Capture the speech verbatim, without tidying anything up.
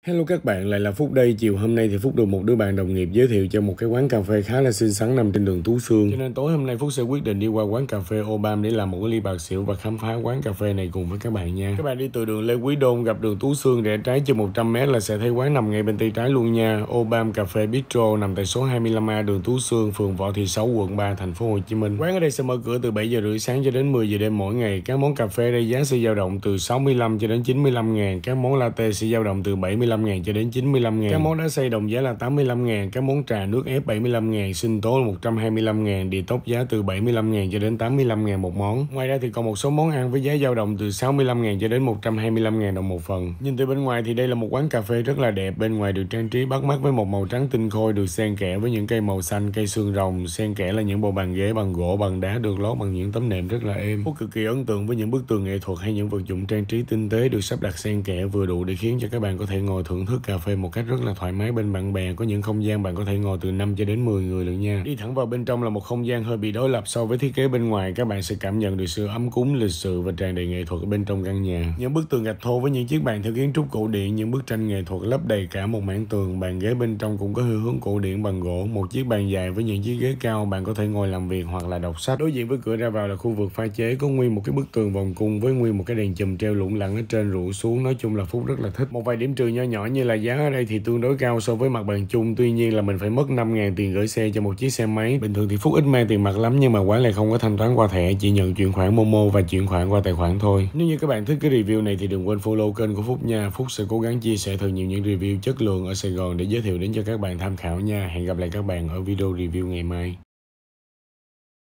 Hello các bạn, lại là Phúc đây. Chiều hôm nay thì Phúc được một đứa bạn đồng nghiệp giới thiệu cho một cái quán cà phê khá là xinh xắn nằm trên đường Tú Xương. Cho nên tối hôm nay Phúc sẽ quyết định đi qua quán cà phê Obam để làm một cái ly bạc xỉu và khám phá quán cà phê này cùng với các bạn nha. Các bạn đi từ đường Lê Quý Đôn gặp đường Tú Xương rẽ trái chừng một trăm mét là sẽ thấy quán nằm ngay bên tay trái luôn nha. Obam Cà Phê Bistro nằm tại số hai mươi lăm A đường Tú Xương, phường Võ Thị Sáu, quận ba, thành phố Hồ Chí Minh. Quán ở đây sẽ mở cửa từ bảy giờ rưỡi sáng cho đến mười giờ đêm mỗi ngày. Các món cà phê đây giá sẽ dao động từ sáu mươi lăm cho đến chín mươi lăm ngàn. Các món latte sẽ dao động từ bảy mươi lăm ngàn cho đến chín mươi lăm ngàn. Các món đá xay đồng giá là tám mươi lăm ngàn. Các món trà nước ép bảy mươi lăm ngàn, sinh tố là một trăm hai mươi lăm ngàn, detox giá từ bảy mươi lăm ngàn cho đến tám mươi lăm ngàn một món. Ngoài ra thì còn một số món ăn với giá dao động từ sáu mươi lăm ngàn cho đến một trăm hai mươi lăm ngàn đồng một phần. Nhìn từ bên ngoài thì đây là một quán cà phê rất là đẹp. Bên ngoài được trang trí bắt mắt với một màu trắng tinh khôi, được xen kẽ với những cây màu xanh, cây xương rồng, xen kẽ là những bộ bàn ghế bằng gỗ, bằng đá được lót bằng những tấm nệm rất là êm. Phúc cực kỳ ấn tượng với những bức tường nghệ thuật hay những vật dụng trang trí tinh tế được sắp đặt xen kẽ vừa đủ để khiến cho các bạn có thể ngồi thưởng thức cà phê một cách rất là thoải mái bên bạn bè. Có những không gian bạn có thể ngồi từ năm cho đến mười người luôn nha. Đi thẳng vào bên trong là một không gian hơi bị đối lập so với thiết kế bên ngoài. Các bạn sẽ cảm nhận được sự ấm cúng, lịch sự và tràn đầy nghệ thuật ở bên trong căn nhà. Những bức tường gạch thô với những chiếc bàn theo kiến trúc cổ điển, những bức tranh nghệ thuật lấp đầy cả một mảng tường. Bàn ghế bên trong cũng có hơi hướng cổ điển bằng gỗ. Một chiếc bàn dài với những chiếc ghế cao, bạn có thể ngồi làm việc hoặc là đọc sách. Đối diện với cửa ra vào là khu vực pha chế, có nguyên một cái bức tường vòng cung với nguyên một cái đèn chùm treo lủng lẳng ở trên rủ xuống. Nói chung là Phúc rất là thích. Một vài điểm trừ nho nhỏ như là giá ở đây thì tương đối cao so với mặt bằng chung. Tuy nhiên là mình phải mất năm ngàn tiền gửi xe cho một chiếc xe máy. Bình thường thì Phúc ít mang tiền mặt lắm, nhưng mà quán này không có thanh toán qua thẻ, chỉ nhận chuyển khoản Momo và chuyển khoản qua tài khoản thôi. Nếu như các bạn thích cái review này thì đừng quên follow kênh của Phúc nha. Phúc sẽ cố gắng chia sẻ thật nhiều những review chất lượng ở Sài Gòn để giới thiệu đến cho các bạn tham khảo nha. Hẹn gặp lại các bạn ở video review ngày mai.